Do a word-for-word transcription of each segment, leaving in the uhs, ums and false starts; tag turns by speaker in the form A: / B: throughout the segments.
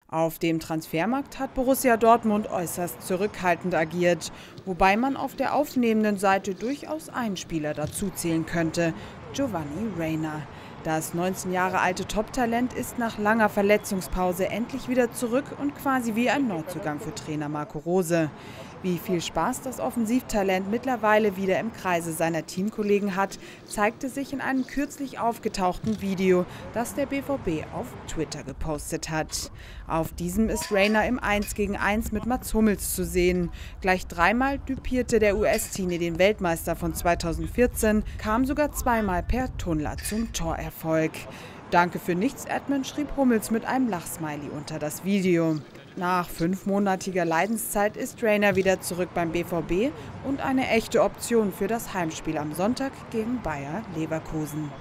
A: Auf dem Transfermarkt hat Borussia Dortmund äußerst zurückhaltend agiert, wobei man auf der aufnehmenden Seite durchaus einen Spieler dazuzählen könnte: Giovanni Reyna. Das neunzehn Jahre alte Top-Talent ist nach langer Verletzungspause endlich wieder zurück und quasi wie ein Neuzugang für Trainer Marco Rose. Wie viel Spaß das Offensivtalent mittlerweile wieder im Kreise seiner Teamkollegen hat, zeigte sich in einem kürzlich aufgetauchten Video, das der B V B auf Twitter gepostet hat. Auf diesem ist Reyna im eins gegen eins mit Mats Hummels zu sehen. Gleich dreimal düpierte der U S-Teenie den Weltmeister von zweitausendvierzehn, kam sogar zweimal per Tunnel zum Torerfolg. Danke für nichts, Edmund, schrieb Hummels mit einem Lachsmiley unter das Video. Nach fünfmonatiger Leidenszeit ist Reyna wieder zurück beim B V B und eine echte Option für das Heimspiel am Sonntag gegen Bayer Leverkusen.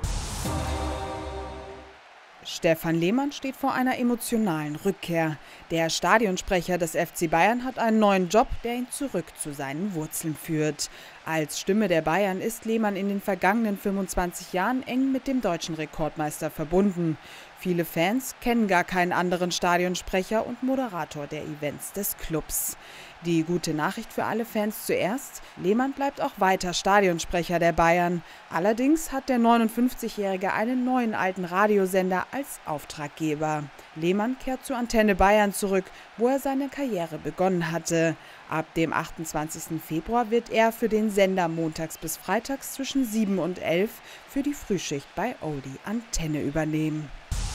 A: Stefan Lehmann steht vor einer emotionalen Rückkehr. Der Stadionsprecher des F C Bayern hat einen neuen Job, der ihn zurück zu seinen Wurzeln führt. Als Stimme der Bayern ist Lehmann in den vergangenen fünfundzwanzig Jahren eng mit dem deutschen Rekordmeister verbunden. Viele Fans kennen gar keinen anderen Stadionsprecher und Moderator der Events des Clubs. Die gute Nachricht für alle Fans zuerst: Lehmann bleibt auch weiter Stadionsprecher der Bayern. Allerdings hat der neunundfünfzigjährige einen neuen alten Radiosender als Auftraggeber. Lehmann kehrt zur Antenne Bayern zurück, wo er seine Karriere begonnen hatte. Ab dem achtundzwanzigsten Februar wird er für den Sender montags bis freitags zwischen sieben und elf für die Frühschicht bei Oldie Antenne übernehmen.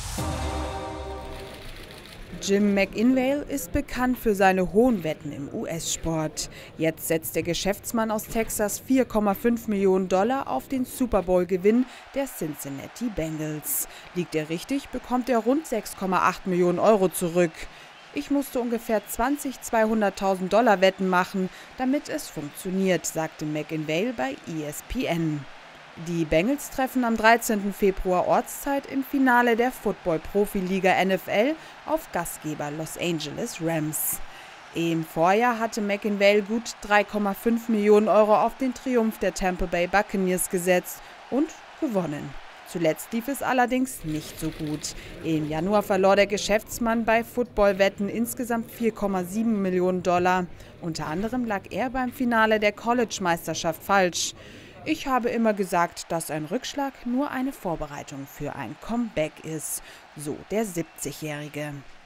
A: Jim McIngvale ist bekannt für seine hohen Wetten im U S-Sport. Jetzt setzt der Geschäftsmann aus Texas vier Komma fünf Millionen Dollar auf den Super Bowl-Gewinn der Cincinnati Bengals. Liegt er richtig, bekommt er rund sechs Komma acht Millionen Euro zurück. Ich musste ungefähr zwanzig zweihunderttausend Dollar Wetten machen, damit es funktioniert, sagte McIngvale bei E S P N. Die Bengals treffen am dreizehnten Februar Ortszeit im Finale der Football-Profiliga N F L auf Gastgeber Los Angeles Rams. Im Vorjahr hatte McIngvale gut drei Komma fünf Millionen Euro auf den Triumph der Tampa Bay Buccaneers gesetzt und gewonnen. Zuletzt lief es allerdings nicht so gut. Im Januar verlor der Geschäftsmann bei Footballwetten insgesamt vier Komma sieben Millionen Dollar. Unter anderem lag er beim Finale der College-Meisterschaft falsch. Ich habe immer gesagt, dass ein Rückschlag nur eine Vorbereitung für ein Comeback ist, so der siebzigjährige.